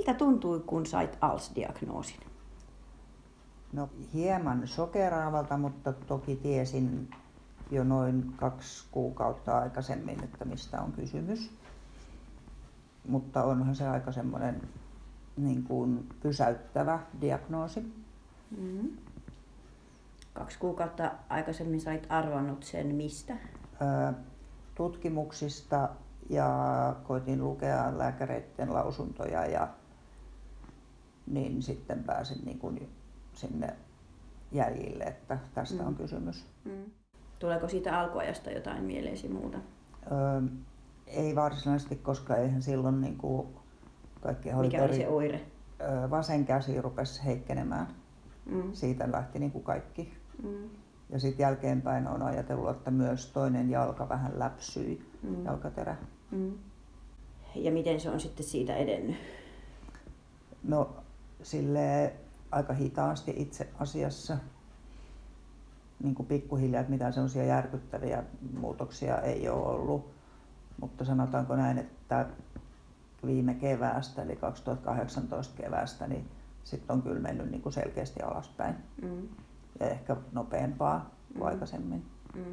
Miltä tuntui, kun sait ALS-diagnoosin? No hieman shokeraavalta, mutta toki tiesin jo noin 2 kuukautta aikaisemmin, että mistä on kysymys. Mutta onhan se aika semmoinen niin kuin pysäyttävä diagnoosi. 2 kuukautta aikaisemmin sait arvannut sen mistä? Tutkimuksista ja koitin lukea lääkäreiden lausuntoja ja niin sitten pääsin niin kuin sinne jäljille, että tästä on kysymys. Tuleeko siitä alkuajasta jotain mieleesi muuta? Ei varsinaisesti, koska eihän silloin niin kuin kaikki oli. Mikä oli se oire? Vasen käsi rupesi heikkenemään. Siitä lähti niin kuin kaikki. Ja sitten jälkeenpäin on ajatellut, että myös toinen jalka vähän läpsyi, jalkaterä. Ja miten se on sitten siitä edennyt? No silleen aika hitaasti itse asiassa. Niin kuin pikkuhiljaa, että mitään sellaisia järkyttäviä muutoksia ei ole ollut. Mutta sanotaanko näin, että viime keväästä, eli 2018 keväästä, niin sitten on kyllä mennyt niin kuin selkeästi alaspäin. Ja ehkä nopeampaa kuin aikaisemmin.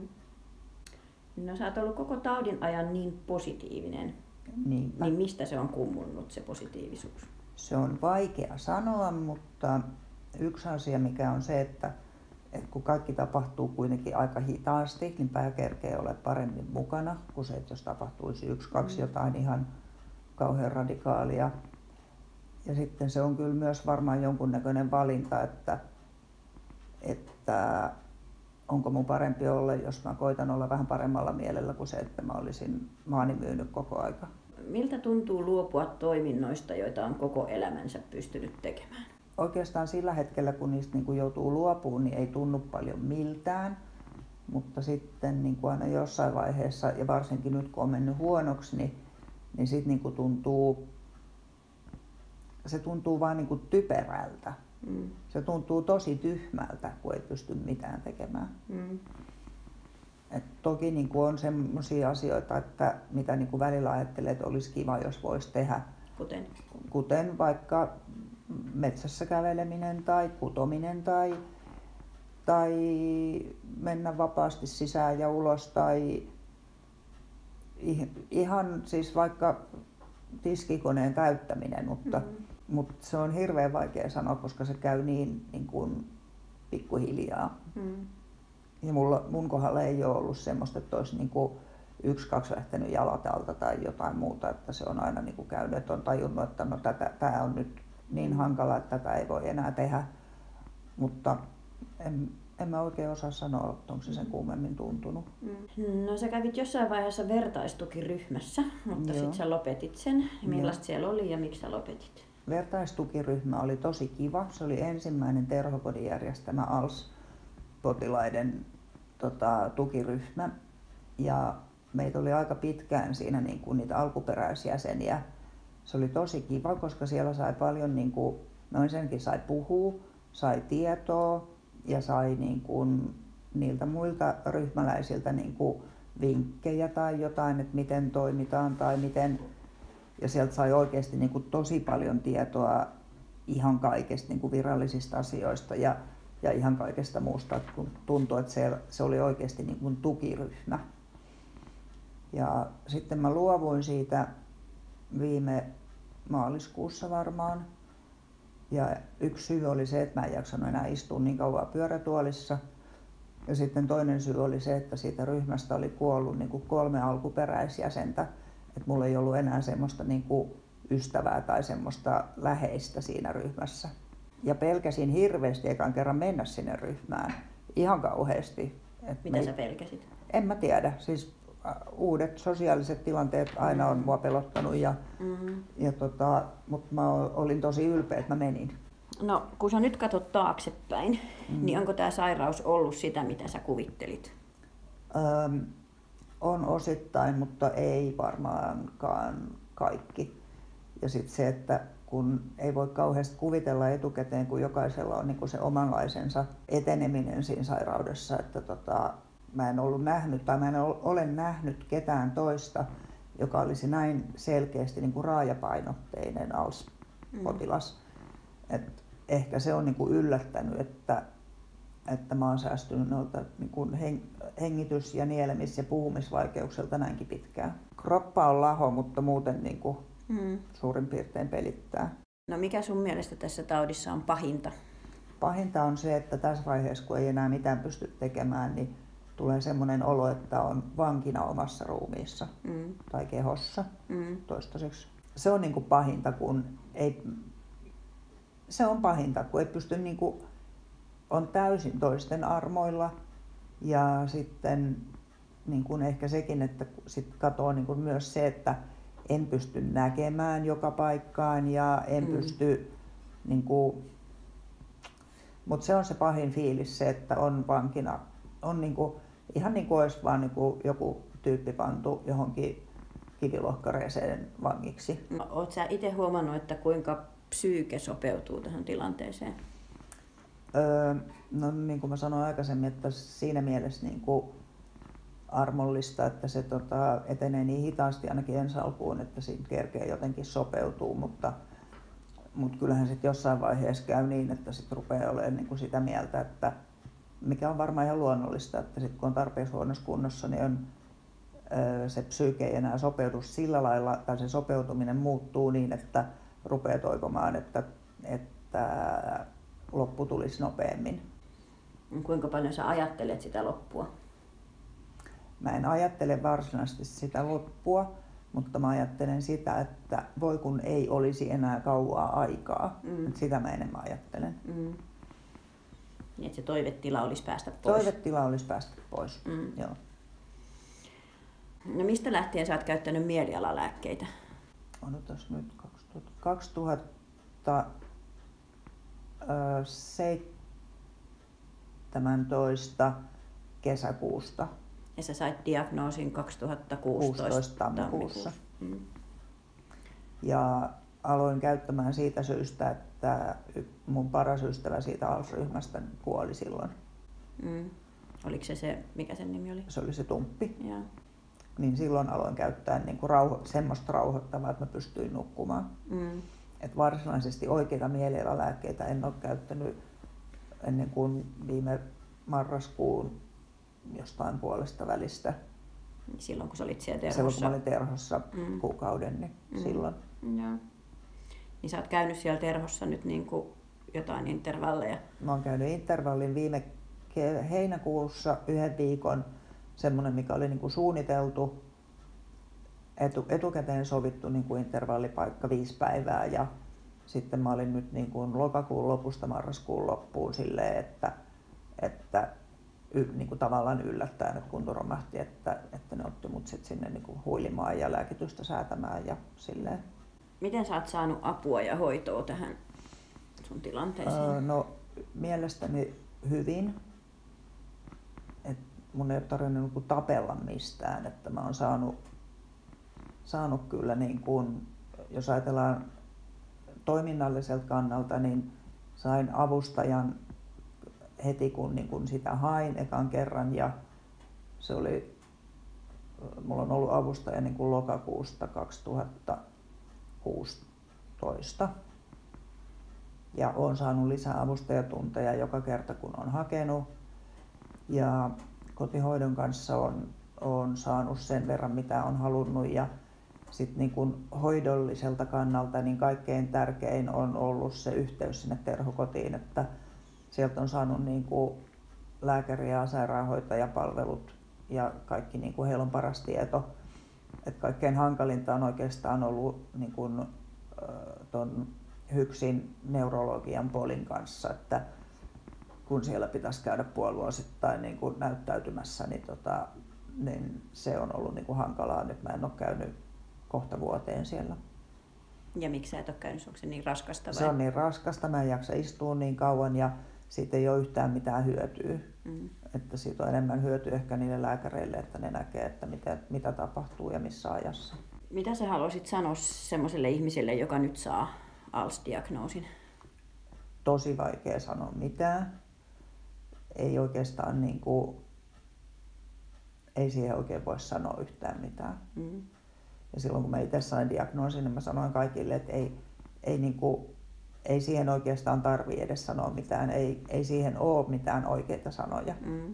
No sä oot ollut koko taudin ajan niin positiivinen. Niinpä. Niin mistä se on kummunnut se positiivisuus? Se on vaikea sanoa, mutta yksi asia mikä on se, että kun kaikki tapahtuu kuitenkin aika hitaasti, niin pää kerkee olla paremmin mukana kuin se, että jos tapahtuisi 1-2 jotain ihan kauhean radikaalia. Ja sitten se on kyllä myös varmaan jonkunnäköinen valinta, että onko mun parempi olla, jos mä koitan olla vähän paremmalla mielellä kuin se, että mä olisin maani myynyt koko aika. Miltä tuntuu luopua toiminnoista, joita on koko elämänsä pystynyt tekemään? Oikeastaan sillä hetkellä, kun niistä niin kuin joutuu luopumaan, niin ei tunnu paljon miltään. Mutta sitten niin kuin aina jossain vaiheessa, ja varsinkin nyt kun on mennyt huonoksi, niin sitten niin kuin se tuntuu vaan niin kuin typerältä. Se tuntuu tosi tyhmältä, kun ei pysty mitään tekemään. Et toki niin kuin on sellaisia asioita, että mitä niin kuin välillä ajattelee, että olisi kiva, jos voisi tehdä. Kuten vaikka metsässä käveleminen tai kutominen tai mennä vapaasti sisään ja ulos tai ihan siis vaikka tiskikoneen täyttäminen, mutta se on hirveän vaikea sanoa, koska se käy niin kuin pikkuhiljaa. Ja mun kohdalla ei ole ollut semmoista, että olisi niin kuin 1-2 lähtenyt jalat alta tai jotain muuta, että se on aina niin kuin käynyt, että on tajunnut, että no tämä on nyt niin hankala, että tätä ei voi enää tehdä, mutta en mä oikein osaa sanoa, että onko se sen kuumemmin tuntunut. No sä kävit jossain vaiheessa vertaistukiryhmässä, mutta sitten sä lopetit sen. Millaista siellä oli ja miksi sä lopetit? Vertaistukiryhmä oli tosi kiva. Se oli ensimmäinen Terhokodin järjestämä ALS-potilaiden tukiryhmä. Ja meitä oli aika pitkään siinä niin kuin niitä alkuperäisjäseniä. Se oli tosi kiva, koska siellä sai paljon, niin kuin, no ensinnäkin sai puhua, sai tietoa ja sai niin kuin, niiltä muilta ryhmäläisiltä niin kuin, vinkkejä tai jotain, että miten toimitaan tai miten. Ja sieltä sai oikeasti niin kuin, tosi paljon tietoa ihan kaikesta niin kuin virallisista asioista ja ihan kaikesta muusta, kun tuntui, että se oli oikeasti niin kuin tukiryhmä. Ja sitten mä luovuin siitä viime maaliskuussa varmaan. Ja yksi syy oli se, että mä en jaksanut enää istua niin kauan pyörätuolissa. Ja sitten toinen syy oli se, että siitä ryhmästä oli kuollut niin kuin 3 alkuperäisjäsentä. Että mulla ei ollut enää semmoista niin kuin ystävää tai semmoista läheistä siinä ryhmässä. Ja pelkäsin hirveästi ekan kerran mennä sinne ryhmään. Ihan kauheasti. Mitä sä pelkäsit? En mä tiedä. Siis uudet sosiaaliset tilanteet aina on mua pelottanut, mutta mä olin tosi ylpeä, että mä menin. No, kun sä nyt katsot taaksepäin, niin onko tämä sairaus ollut sitä, mitä sä kuvittelit? On osittain, mutta ei varmaankaan kaikki. Ja sitten se, että kun ei voi kauheasti kuvitella etukäteen, kun jokaisella on niinku se omanlaisensa eteneminen siinä sairaudessa, että mä en ole nähnyt ketään toista, joka olisi näin selkeästi niin kuin raajapainotteinen ALS potilas. Et ehkä se on niin kuin yllättänyt, että mä oon säästynyt noilta niin kuin hengitys- ja nielemis- ja puhumisvaikeuksilta näinkin pitkään. Kroppa on laho, mutta muuten niin kuin suurin piirtein pelittää. No mikä sun mielestä tässä taudissa on pahinta? Pahinta on se, että tässä vaiheessa, kun ei enää mitään pysty tekemään, niin tulee semmoinen olo, että on vankina omassa ruumiissa tai kehossa toistaiseksi. Se on niin kuin pahinta, kun ei... Se on pahinta, kun ei pysty niin kuin, on täysin toisten armoilla ja sitten niin kuin ehkä sekin, että sit katoo niin kuin myös se, että en pysty näkemään joka paikkaan ja en pysty niin kuin, mutta se on se pahin fiilis se, että on vankina, on niin kuin, ihan niin kuin olisi vaan niin kuin joku tyyppi pantu johonkin kivilohkareeseen vangiksi. Oletko sä itse huomannut, että kuinka psyyke sopeutuu tähän tilanteeseen? No niin kuin mä sanoin aikaisemmin, että siinä mielessä niin kuin armollista, että se etenee niin hitaasti ainakin ensi alkuun, että siinä kerkee jotenkin sopeutuu, mutta kyllähän sitten jossain vaiheessa käy niin, että sitten rupeaa olemaan niin kuin sitä mieltä, että mikä on varmaan ihan luonnollista, että sitten kun on tarpeeksi huonossa kunnossa, niin on, se psyyke ei enää sopeudu sillä lailla, tai se sopeutuminen muuttuu niin, että rupeaa toivomaan, että loppu tulisi nopeammin. Kuinka paljon sä ajattelet sitä loppua? Mä en ajattele varsinaisesti sitä loppua, mutta mä ajattelen sitä, että voi kun ei olisi enää kauaa aikaa. Sitä mä enemmän ajattelen. Niin, että se toivetila olisi päästä pois. Toivetila olisi päästä pois, joo. No mistä lähtien sä oot käyttänyt mielialalääkkeitä? Odotas nyt 2017 kesäkuusta. Ja sä sait diagnoosin 2016 tammikuussa. Ja aloin käyttämään siitä syystä, että mun paras ystävä siitä ALS-ryhmästä kuoli silloin. Oliko se, mikä sen nimi oli? Se oli se Tumppi. Ja. Niin silloin aloin käyttää niin kuin semmoista rauhoittavaa, että mä pystyin nukkumaan. Et varsinaisesti oikeita mielialalääkkeitä en ole käyttänyt ennen kuin viime marraskuun jostain puolesta välistä. Silloin kun sä olit siellä Terhossa? Silloin kun mä olin Terhossa kuukauden, niin silloin. Joo. Niin sä oot käynyt siellä Terhossa nyt niin kuin jotain intervalleja? Mä oon käynyt intervallin viime heinäkuussa 1 viikon, semmoinen mikä oli niin kuin suunniteltu, etukäteen sovittu niin kuin intervallipaikka 5 päivää ja sitten mä olin nyt niin kuin lokakuun lopusta marraskuun loppuun silleen, että niin kuin tavallaan yllättäen, että kunto romahti, että ne otti mut sit sinne niin kuin huilimaan ja lääkitystä säätämään ja silleen. Miten sä oot saanut apua ja hoitoa tähän sun tilanteeseen? No mielestäni hyvin. Et mun ei ole tarvinnut niin tapella mistään, että mä oon saanut kyllä niin kuin, jos ajatellaan toiminnalliselta kannalta, niin sain avustajan heti kun, niin kun sitä hain ekan kerran ja se oli, mulla on ollut avustaja niin kuin lokakuusta 2016 ja olen saanut lisää avustajatunteja joka kerta kun on hakenut ja kotihoidon kanssa on saanut sen verran mitä on halunnut ja sitten niin kun hoidolliselta kannalta niin kaikkein tärkein on ollut se yhteys sinne Terhokotiin, että sieltä on saanut niin kuin lääkäri- ja sairaanhoitajapalvelut ja kaikki niin kuin heillä on paras tieto. Et kaikkein hankalinta on oikeastaan ollut niin kuin, ton HYKSin neurologian polin kanssa, että kun siellä pitäisi käydä puolivuosittain niin kuin näyttäytymässä, niin se on ollut niin kuin hankalaa. Nyt mä en ole käynyt kohta vuoteen siellä. Ja miksi sä et ole käynyt? Onko se niin raskasta? Vai? Se on niin raskasta, mä en jaksa istua niin kauan ja siitä ei ole yhtään mitään hyötyä. Että siitä on enemmän hyötyä ehkä niille lääkäreille, että ne näkee, että mitä tapahtuu ja missä ajassa. Mitä sä haluaisit sanoa semmoiselle ihmiselle, joka nyt saa ALS-diagnoosin? Tosi vaikea sanoa mitään. Ei oikeastaan ei siihen oikein voi sanoa yhtään mitään. Ja silloin kun mä itse sain diagnoosin, niin mä sanoin kaikille, että ei, niinku, ei siihen oikeastaan tarvitse edes sanoa mitään, ei siihen ole mitään oikeita sanoja.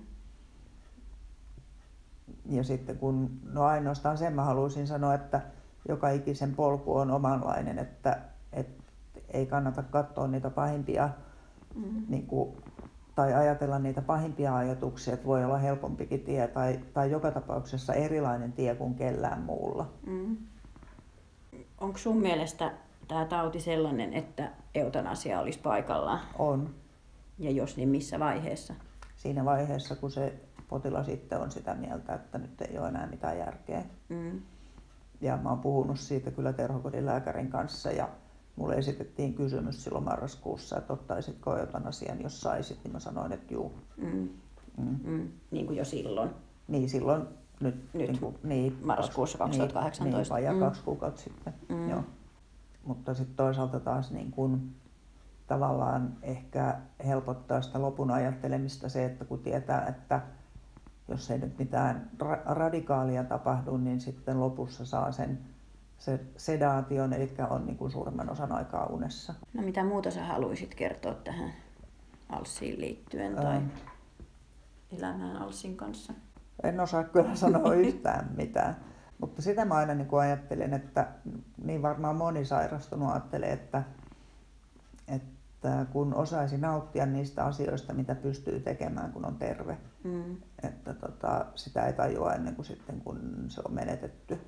Ja sitten kun, no ainoastaan sen mä haluaisin sanoa, että joka ikisen polku on omanlainen, että ei kannata katsoa niitä pahimpia niinku, tai ajatella niitä pahimpia ajatuksia, että voi olla helpompikin tie tai joka tapauksessa erilainen tie kuin kellään muulla. Onko sun mielestä tämä tauti sellainen, että eutanasia olisi paikallaan? On. Ja jos niin, missä vaiheessa? Siinä vaiheessa, kun se potilas itse on sitä mieltä, että nyt ei ole enää mitään järkeä. Ja mä oon puhunut siitä kyllä terhokodin lääkärin kanssa ja mulle esitettiin kysymys silloin marraskuussa, että ottaisitko eutanasian, jos saisit, niin mä sanoin, että juu. Niin kuin jo silloin? Niin silloin, nyt niin, marraskuussa 2018. Niin, vajaa 2 kuukautta sitten. Joo. Mutta sitten toisaalta taas niin kun, tavallaan ehkä helpottaa sitä lopun ajattelemista se, että kun tietää, että jos ei nyt mitään radikaalia tapahdu, niin sitten lopussa saa sen sedaation, eli on niin kuin suurimman osan aikaa unessa. No mitä muuta sä haluaisit kertoa tähän ALSiin liittyen tai elämään ALSin kanssa? En osaa kyllä sanoa yhtään mitään, mutta sitä mä aina niin kuin ajattelen, että niin varmaan moni sairastunut ajattelee, että kun osaisi nauttia niistä asioista, mitä pystyy tekemään, kun on terve. Että sitä ei tajua ennen kuin sitten, kun se on menetetty.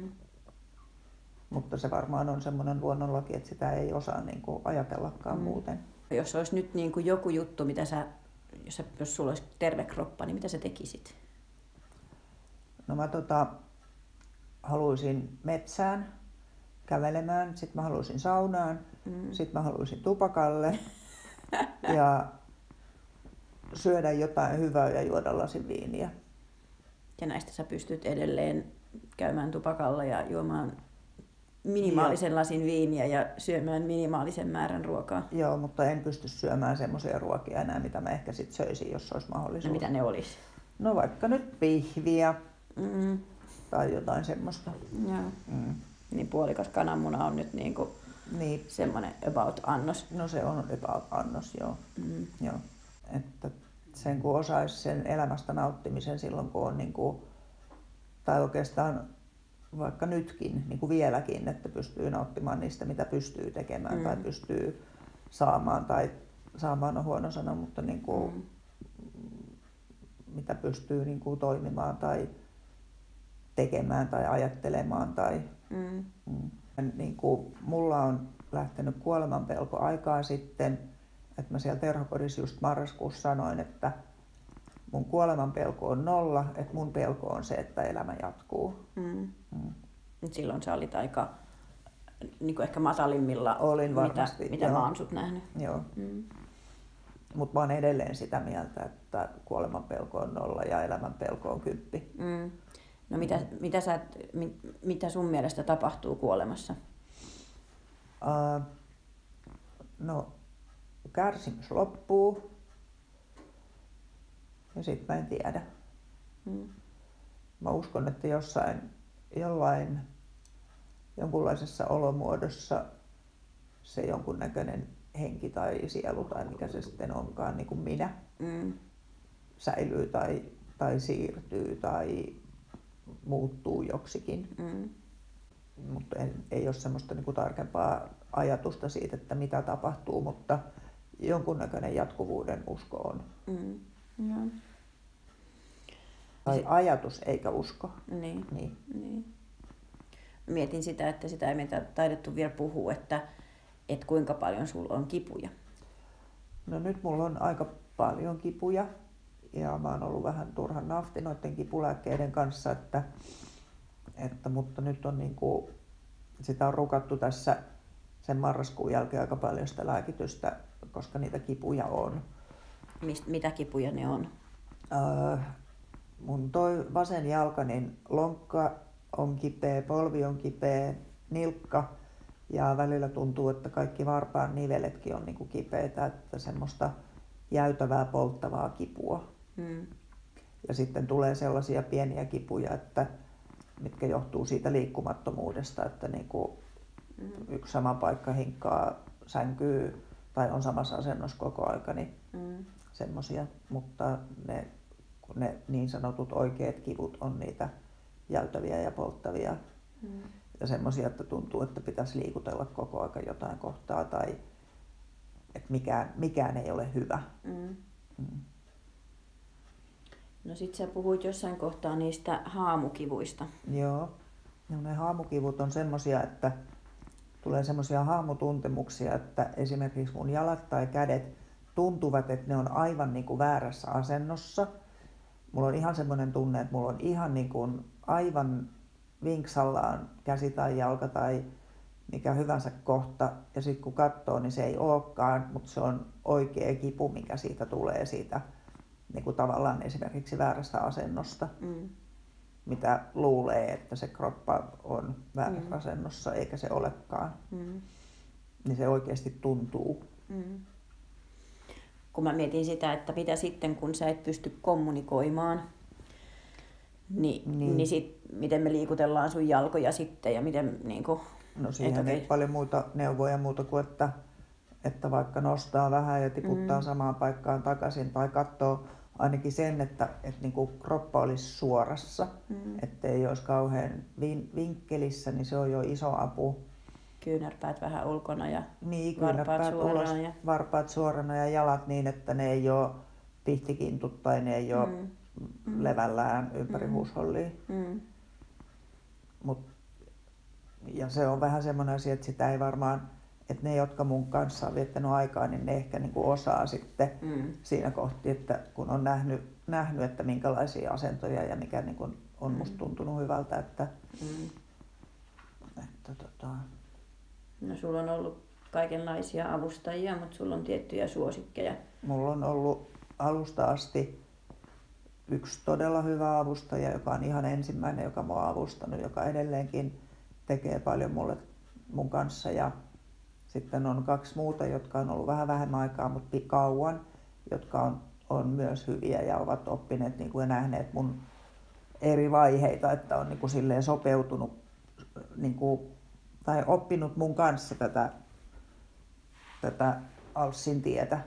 Mutta se varmaan on semmoinen luonnonlaki, että sitä ei osaa niin kuin ajatellakaan muuten. Jos olisi nyt niin kuin joku juttu, mitä jos sulla olisi terve kroppa, niin mitä sä tekisit? No mä haluaisin metsään kävelemään, sitten mä haluaisin saunaan, sitten mä haluaisin tupakalle ja syödä jotain hyvää ja juoda lasin viiniä. Ja näistä sä pystyt edelleen käymään tupakalla ja juomaan minimaalisen lasin viiniä ja syömään minimaalisen määrän ruokaa. Joo, mutta en pysty syömään semmoisia ruokia enää, mitä mä ehkä sit söisin, jos olisi mahdollisuus. No mitä ne olisi? No vaikka nyt pihviä tai jotain semmoista. Joo. Niin puolikas kananmuna on nyt niinku semmoinen about annos. No se on about annos, joo. Joo. Että sen kun osaisi sen elämästä nauttimisen silloin, kun on niinku, tai oikeastaan vaikka nytkin, niin kuin vieläkin, että pystyy nauttimaan niistä, mitä pystyy tekemään tai pystyy saamaan, tai saamaan on huono sana, mutta niin kuin, mitä pystyy niin kuin toimimaan tai tekemään tai ajattelemaan. Tai, niin kuin, mulla on lähtenyt kuolemanpelko aikaa sitten, että mä siellä terhokodissa just marraskuussa sanoin, että mun kuolemanpelko on 0, että mun pelko on se, että elämä jatkuu. Silloin sä olit aika niin kuin ehkä matalimmilla, olin varmasti, mitä mä oon sut nähnyt. Joo. Mutta mä oon edelleen sitä mieltä, että kuolemanpelko on 0 ja elämänpelko on 10. No mitä sun mielestä tapahtuu kuolemassa? No kärsimys loppuu ja sit mä en tiedä. Mä uskon, että jonkunlaisessa olomuodossa se jonkunnäköinen henki tai sielu tai mikä se sitten onkaan, niin kuin minä, säilyy tai siirtyy tai muuttuu joksikin. Mutta ei ole semmoista niin kuin tarkempaa ajatusta siitä, että mitä tapahtuu, mutta jonkunnäköinen jatkuvuuden usko on. Tai ajatus eikä usko. Niin. Mietin sitä, että sitä ei meitä taidettu vielä puhua, että kuinka paljon sulla on kipuja. No nyt mulla on aika paljon kipuja ja mä oon ollut vähän turhan nafti noiden kipulääkkeiden kanssa, mutta nyt on niinku, sitä on rukattu tässä sen marraskuun jälkeen aika paljon sitä lääkitystä, koska niitä kipuja on. Mitä kipuja ne on? Mun toi vasen jalka, niin lonkka on kipeä, polvi on kipeä, nilkka ja välillä tuntuu, että kaikki varpaan niveletkin on niinku kipeitä, että semmoista jäytävää polttavaa kipua. Ja sitten tulee sellaisia pieniä kipuja, mitkä johtuu siitä liikkumattomuudesta, että niinku yksi sama paikka hinkkaa sänkyy tai on samassa asennossa koko aika, niin semmoisia, mutta ne niin sanotut oikeat kivut on niitä jäytäviä ja polttavia ja semmoisia, että tuntuu, että pitäisi liikutella koko aika jotain kohtaa tai että mikään ei ole hyvä. No sit sä puhuit jossain kohtaa niistä haamukivuista. Joo, no ne haamukivut on semmoisia, että tulee semmoisia haamutuntemuksia, että esimerkiksi mun jalat tai kädet tuntuvat, että ne on aivan niin kuin väärässä asennossa. Mulla on ihan semmoinen tunne, että mulla on ihan niin kuin aivan vinksallaan käsi tai jalka tai mikä hyvänsä kohta. Ja sitten kun katsoo, niin se ei olekaan, mutta se on oikea kipu, mikä siitä tulee siitä niin kuin tavallaan esimerkiksi väärästä asennosta. Mitä luulee, että se kroppa on väärässä asennossa, eikä se olekaan. Niin se oikeasti tuntuu. Kun mä mietin sitä, että mitä sitten, kun sä et pysty kommunikoimaan, niin sit, miten me liikutellaan sun jalkoja sitten ja miten niinku... No siihen ei paljon muita neuvoja muuta kuin, että vaikka nostaa vähän ja tiputtaa samaan paikkaan takaisin tai katsoo ainakin sen, että niinku kroppa olisi suorassa, ettei olisi kauhean vinkkelissä, niin se on jo iso apu. Kyynärpäät vähän ulkona ja varpaat suorana. Varpaat suorana ja jalat niin, että ne ei ole pihtikintut tai ne ei ole levällään ympäri huushollia. Ja se on vähän semmoinen asia, että sitä ei varmaan, että ne, jotka mun kanssa on viettänyt aikaa, niin ne ehkä niinku osaa sitten siinä kohti, että kun on nähnyt, että minkälaisia asentoja ja mikä niinku on musta tuntunut hyvältä. No sulla on ollut kaikenlaisia avustajia, mutta sulla on tiettyjä suosikkeja. Mulla on ollut alusta asti yksi todella hyvä avustaja, joka on ihan ensimmäinen, joka mua on avustanut, joka edelleenkin tekee paljon mun kanssa. Ja sitten on 2 muuta, jotka on ollut vähän vähemmän aikaa, mutta kauan, jotka on myös hyviä ja ovat oppineet niin kuin ja nähneet mun eri vaiheita, että on niin kuin silleen sopeutunut niin kuin, tai oppinut mun kanssa tätä Alssin tietä.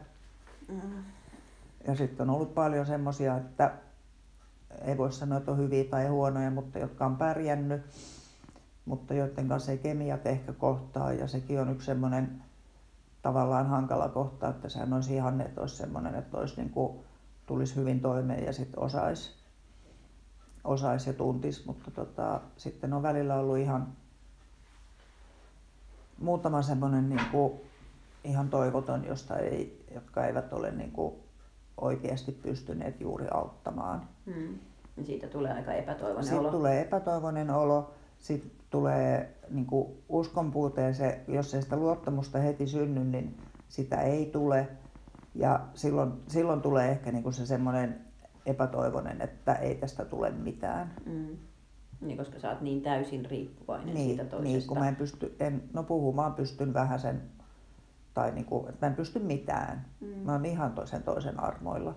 Ja sitten on ollut paljon semmosia, että ei voi sanoa, että on hyviä tai huonoja, mutta jotka on pärjännyt, mutta joiden kanssa ei kemiat ehkä kohtaa. Ja sekin on yksi semmoinen tavallaan hankala kohta, että sehän olisi ihanne, että olisi semmoinen, että olisi niin kuin, tulisi hyvin toimeen ja sitten osaisi ja tuntisi, mutta sitten on välillä ollut ihan muutama semmoinen niin kuin ihan toivoton, jotka eivät ole niin kuin oikeasti pystyneet juuri auttamaan. Siitä tulee aika epätoivoinen olo. Sitten tulee epätoivoinen olo, sitten tulee niin kuin uskonpuute, jos ei sitä luottamusta heti synny, niin sitä ei tule. Ja silloin tulee ehkä niin kuin se semmoinen epätoivoinen, että ei tästä tule mitään. Niin, koska sä oot niin täysin riippuvainen siitä toisesta. Niin, kun mä en pysty, puhumaan pystyn vähän sen, tai niin kuin, että mä en pysty mitään. Mä oon ihan toisen armoilla.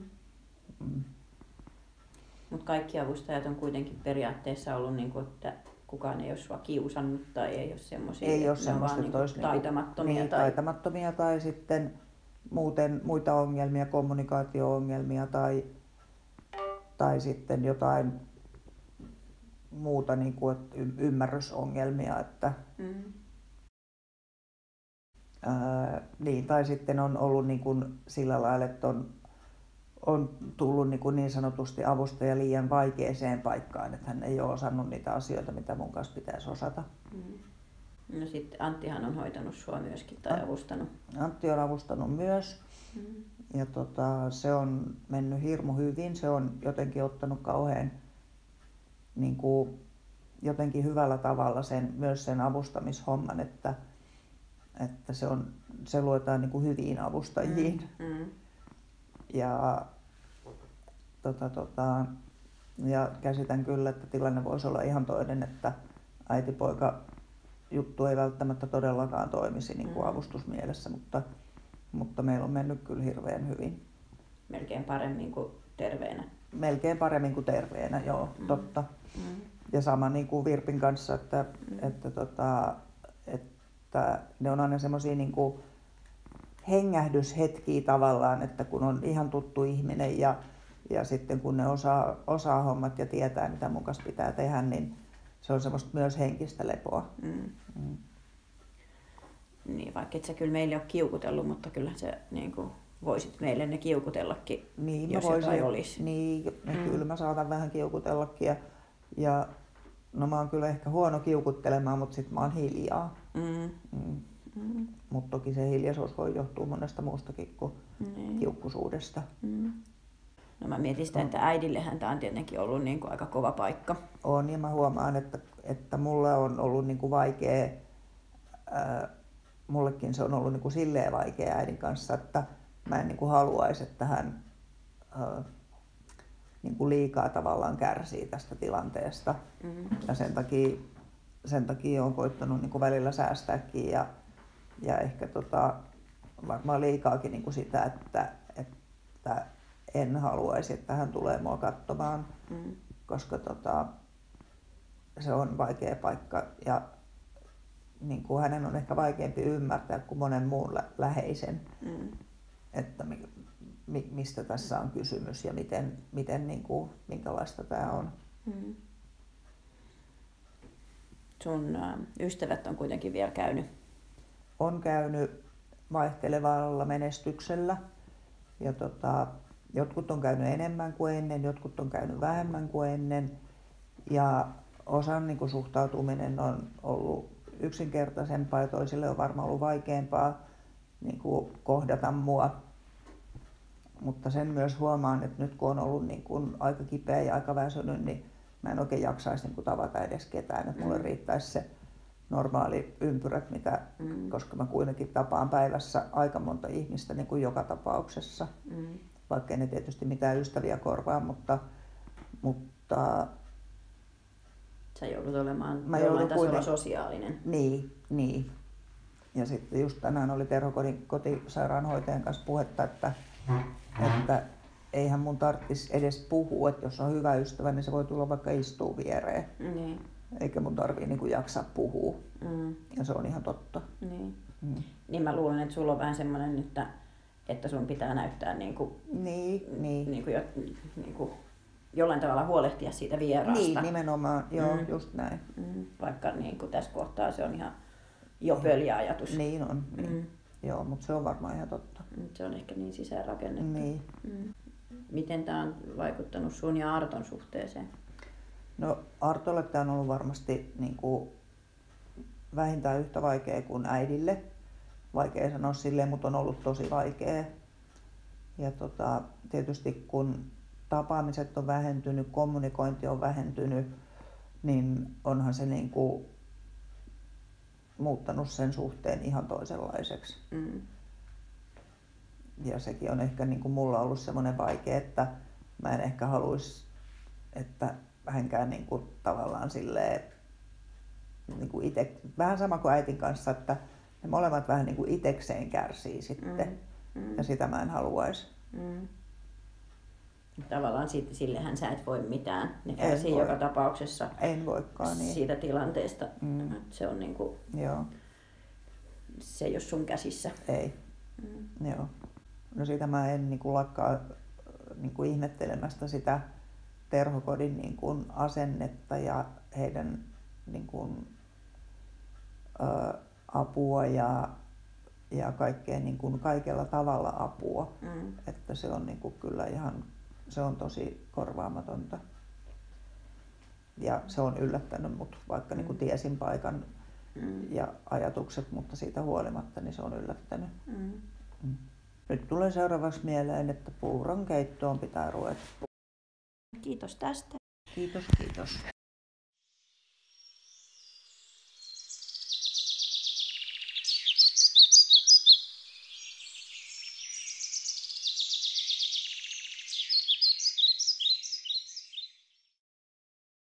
Mutta kaikki avustajat on kuitenkin periaatteessa ollut, niin kuin, että kukaan ei ole sua kiusannut tai ei ole semmoisia, ei ole semmoista, että niin taitamattomia. Taitamattomia tai sitten muita ongelmia, kommunikaatio-ongelmia tai sitten jotain muuta niin kuin, ymmärrysongelmia. Että, niin, tai sitten on ollut niin kuin sillä lailla, että on tullut niin sanotusti avustaja liian vaikeeseen paikkaan, että hän ei ole osannut niitä asioita, mitä mun kanssa pitäisi osata. No sitten Anttihan on hoitanut sua myöskin tai avustanut. Antti on avustanut myös. Ja se on mennyt hirmu hyvin. Se on jotenkin ottanut kauhean niin kuin, jotenkin hyvällä tavalla myös sen avustamishomman, että se luetaan niin kuin hyviin avustajiin. Ja, ja käsitän kyllä, että tilanne voisi olla ihan toinen, että äiti-poika juttu ei välttämättä todellakaan toimisi niin kuin avustusmielessä, mutta meillä on mennyt kyllä hirveän hyvin. Melkein paremmin kuin terveenä. Melkein paremmin kuin terveenä, joo, totta. Ja sama niin kuin Virpin kanssa, että että ne on aina semmoisia niinku hengähdyshetkiä tavallaan, että kun on ihan tuttu ihminen ja sitten kun ne osaa hommat ja tietää mitä mun kanssa pitää tehdä, niin se on semmoista myös henkistä lepoa. Niin, vaikka et sä kyllä meille ole kiukutellut, mutta kyllä sä niin kuin voisit meille ne kiukutellakin, niin, jos jotain olisi. Niin, kyllä mä saatan vähän kiukutellakin ja no mä oon kyllä ehkä huono kiukuttelemaan, mutta sit mä oon hiljaa. Mutta toki se hiljaisuus voi johtua monesta muustakin kuin kiukkusuudesta. No mä mietin sitä, että äidillehän tää on tietenkin ollut niin kuin aika kova paikka. On, ja mä huomaan, että mulle on ollut niin kuin vaikea, mullekin se on ollut niin kuin silleen vaikea äidin kanssa, että mä en niin kuin haluaisi, että hän niin kuin liikaa tavallaan kärsii tästä tilanteesta. Ja sen takia olen koittanut niin kuin välillä säästääkin ja ehkä varmaan liikaakin niin kuin sitä, että en haluaisi, että hän tulee mua katsomaan, koska se on vaikea paikka ja niin kuin hänen on ehkä vaikeampi ymmärtää kuin monen muun läheisen, että mistä tässä on kysymys ja miten niin kuin, minkälaista tämä on. Sun ystävät on kuitenkin vielä käynyt? On käynyt vaihtelevalla menestyksellä ja jotkut on käynyt enemmän kuin ennen, jotkut on käynyt vähemmän kuin ennen ja osan niin kuin suhtautuminen on ollut yksinkertaisempaa ja toisille on varmaan ollut vaikeampaa niin kuin kohdata mua. Mutta sen myös huomaan, että nyt kun on ollut niin kuin aika kipeä ja aika väsynyt, niin mä en oikein jaksaisi niin kuin tavata edes ketään. Että mulle riittäisi se normaali ympyrät, koska mä kuitenkin tapaan päivässä aika monta ihmistä niin kuin joka tapauksessa. Vaikka ei ne tietysti mitään ystäviä korvaa, mutta sä joudut olemaan jollain tasolla sosiaalinen. Niin. Ja sitten just tänään oli Terhokodin kotisairaanhoitajan kanssa puhetta, että eihän mun tarvitsisi edes puhua, että jos on hyvä ystävä, niin se voi tulla vaikka istuu viereen. Eikä mun tarvii niin kuin jaksaa puhua. Ja se on ihan totta. Niin mä luulen, että sulla on vähän semmoinen, että sun pitää näyttää niin kuin jollain tavalla huolehtia siitä vieraasta. Niin, nimenomaan. Joo, just näin. Vaikka niin kuin tässä kohtaa se on ihan jo pöljä ajatus. Niin on. Niin. Joo, mutta se on varmaan ihan totta. Se on ehkä niin sisäänrakennettu. Niin. Miten tämä on vaikuttanut sun ja Arton suhteeseen? No Artolle tämä on ollut varmasti niin kuin vähintään yhtä vaikea kuin äidille. Vaikea sanoa silleen, mutta on ollut tosi vaikea. Ja tietysti kun tapaamiset on vähentynyt, kommunikointi on vähentynyt, niin onhan se niin kuin muuttanut sen suhteen ihan toisenlaiseksi. Ja sekin on ehkä niin kuin mulla ollut semmoinen vaikea, että mä en ehkä haluaisi, että hänkään niin kuin tavallaan silleen, niin kuin vähän sama kuin äitin kanssa, että ne molemmat vähän niin kuin itekseen kärsii sitten. Ja sitä mä en haluaisi. Tavallaan sillehän sä et voi mitään. Ne kärsii joka tapauksessa. En voikaan niin. Siitä tilanteesta. Se on niinku, joo. Se ei ole sun käsissä. Ei. Joo. No sitä mä en niin kuin lakkaa niin kuin ihmettelemästä sitä Terhokodin niin kuin asennetta ja heidän niin kuin, apua ja kaikkea niin kuin kaikella tavalla apua. Että se on niin kuin kyllä ihan, se on tosi korvaamatonta. Ja se on yllättänyt mut, vaikka niin kuin tiesin paikan ja ajatukset, mutta siitä huolimatta niin se on yllättänyt. Nyt tulee seuraavaksi mieleen, että puuron keittoon pitää ruveta. Kiitos tästä. Kiitos.